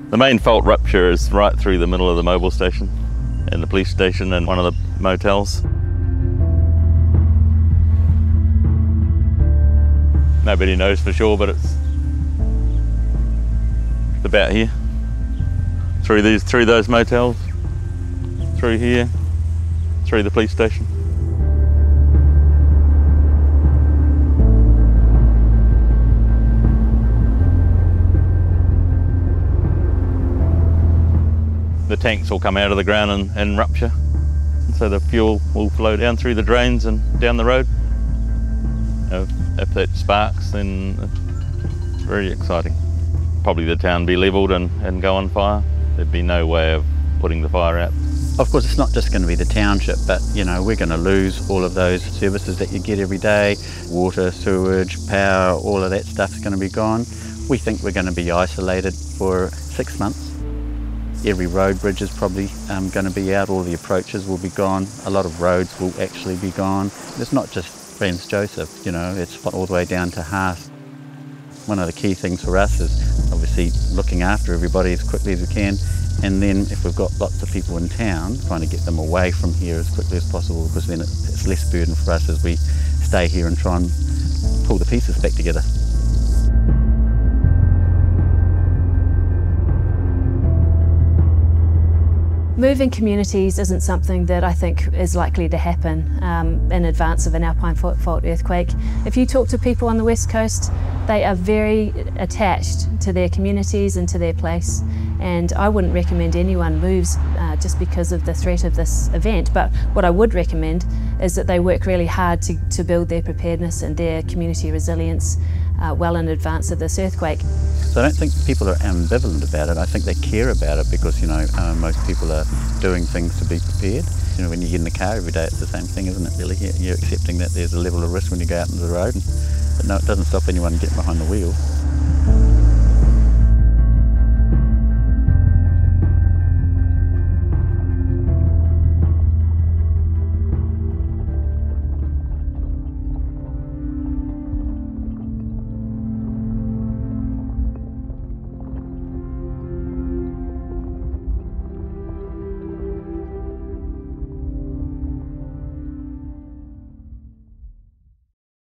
The main fault rupture is right through the middle of the mobile station and the police station and one of the motels. Nobody knows for sure, but it's about here. Through those motels, through here, through the police station. The tanks will come out of the ground and rupture. So the fuel will flow down through the drains and down the road. If that sparks, then it's very exciting. Probably the town be levelled and go on fire. There'd be no way of putting the fire out. Of course, it's not just going to be the township, but we're going to lose all of those services that you get every day. Water, sewage, power, all of that stuff is going to be gone. We think we're going to be isolated for 6 months. Every road bridge is probably going to be out, all the approaches will be gone, a lot of roads will actually be gone. It's not just Franz Joseph, it's all the way down to Haas. One of the key things for us is obviously looking after everybody as quickly as we can, and then if we've got lots of people in town, trying to get them away from here as quickly as possible, because then it's less burden for us as we stay here and try and pull the pieces back together. Moving communities isn't something that I think is likely to happen in advance of an Alpine fault earthquake. If you talk to people on the West Coast, they are very attached to their communities and to their place, and I wouldn't recommend anyone moves just because of the threat of this event. But what I would recommend is that they work really hard to build their preparedness and their community resilience well in advance of this earthquake. So I don't think people are ambivalent about it. I think they care about it because, most people are doing things to be prepared. When you get in the car every day, it's the same thing, isn't it, really? You're accepting that there's a level of risk when you go out into the road. But no, it doesn't stop anyone getting behind the wheel.